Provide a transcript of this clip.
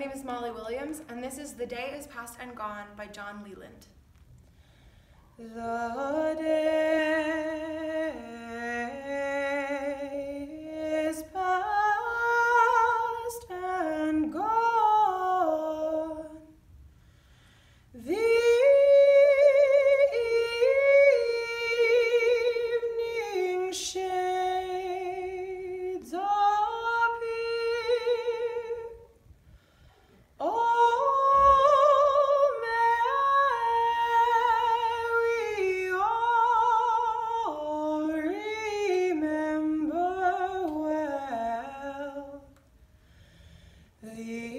name is Molly Williams, and this is The Day is Past and Gone by John Leland. The day is past and gone. The evening shades appear. Oh, may we all remember well the